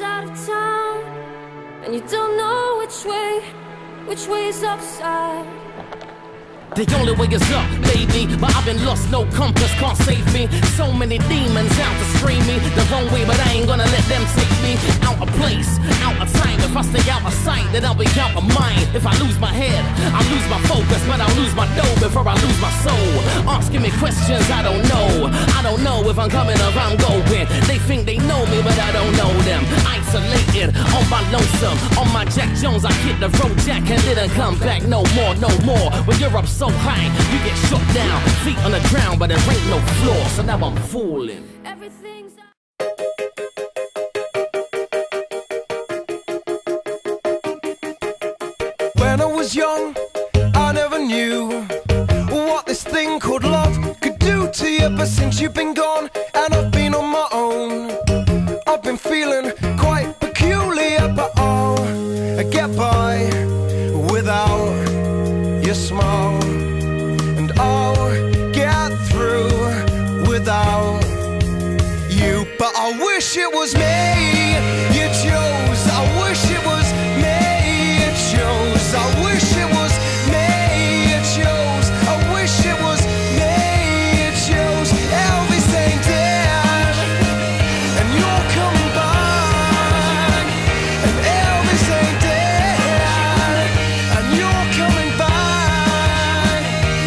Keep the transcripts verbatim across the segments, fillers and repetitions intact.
out of town, and you don't know which way, which way is upside. The only way is up, baby, but I've been lost, no compass can't save me. So many demons out to scream me the wrong way, but I ain't gonna let them take me. Out of place, out of time. If I stay out of sight, then I'll be out of mind. If I lose my head, I'll lose my focus, but I'll lose my dough before I lose my soul. Asking me questions I don't know. I don't know if I'm coming or I'm going. They think they know me, but I don't know them. Isolated, on my lonesome, on my Jack Jones, I hit the road jack and didn't come back no more, no more. When you're up so high, you get shot down, feet on the ground, but there ain't no floor, so now I'm fooling. Everything's When I was young, I never knew what this thing called love could do to you. But since you've been gone and I've been on my own, I've been feeling quite peculiar. But I'll get by without your smile, and I'll get through without you. But I wish it was me you chose. I wish it was me you chose. I wish it was me you chose. I wish it was me you chose. Elvis ain't dead, and you're coming back. And Elvis ain't dead, and you're coming back.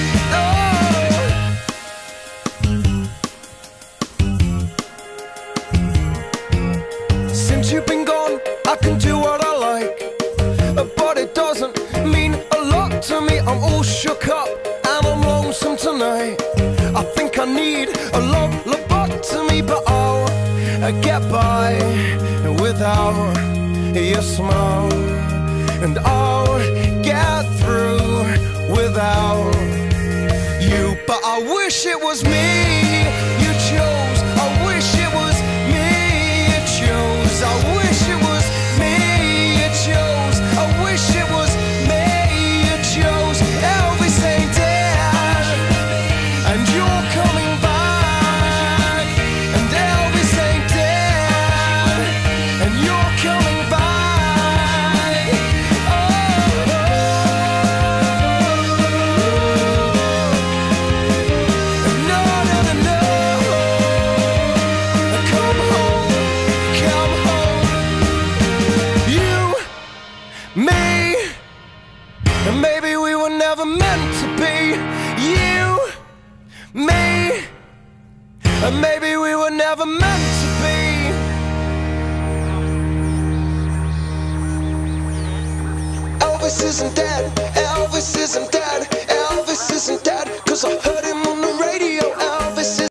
Oh. Since you've been gone, I can do what I like, but it doesn't mean a lot to me. I'm all shook up and I'm lonesome tonight. I think I need a love lobotomy, but I'll get by without your smile, and I'll get through without you. But I wish it was me you chose. I wish it was me you chose. I wish it was me you chose. I wish it was me you chose. Elvis ain't dead, and you're coming back. And Elvis ain't dead, and you're coming back. Oh, no, no, no, no. Come home, come home. You, me, and maybe we were never meant to be. You, me, and maybe we were never meant to be. Elvis isn't dead, Elvis isn't dead, Elvis isn't dead, 'cause I heard him on the radio. Elvis is